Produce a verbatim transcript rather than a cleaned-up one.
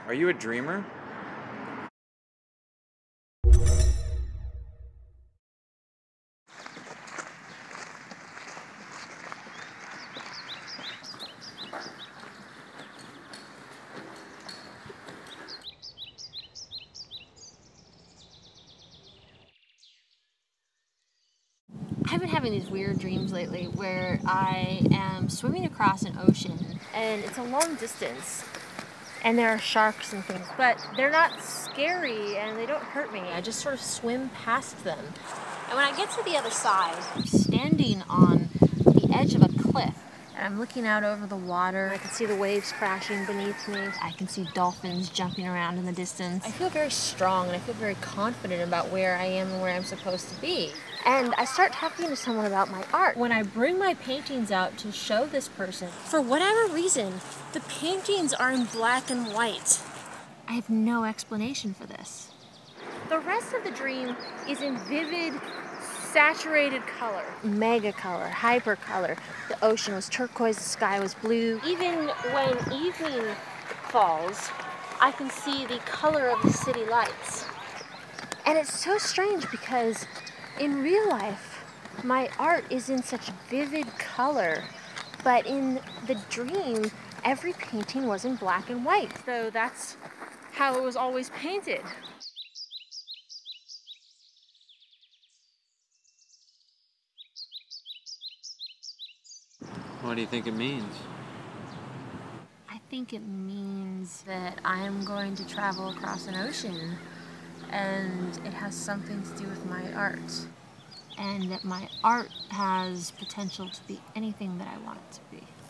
Are you a dreamer? I've been having these weird dreams lately where I am swimming across an ocean and it's a long distance and there are sharks and things, but they're not scary and they don't hurt me. I just sort of swim past them. And when I get to the other side, I'm standing on the edge of a cliff and I'm looking out over the water. I can see the waves crashing beneath me. I can see dolphins jumping around in the distance. I feel very strong and I feel very confident about where I am and where I'm supposed to be. And I start talking to someone about my art. When I bring my paintings out to show this person, for whatever reason, the paintings are in black and white. I have no explanation for this. The rest of the dream is in vivid, saturated color. Mega color, hyper color. The ocean was turquoise, the sky was blue. Even when evening falls, I can see the color of the city lights. And it's so strange because in real life, my art is in such vivid color, but in the dream, every painting was in black and white. So that's how it was always painted. What do you think it means? I think it means that I'm going to travel across an ocean and it has something to do with my art. And that my art has potential to be anything that I want it to be.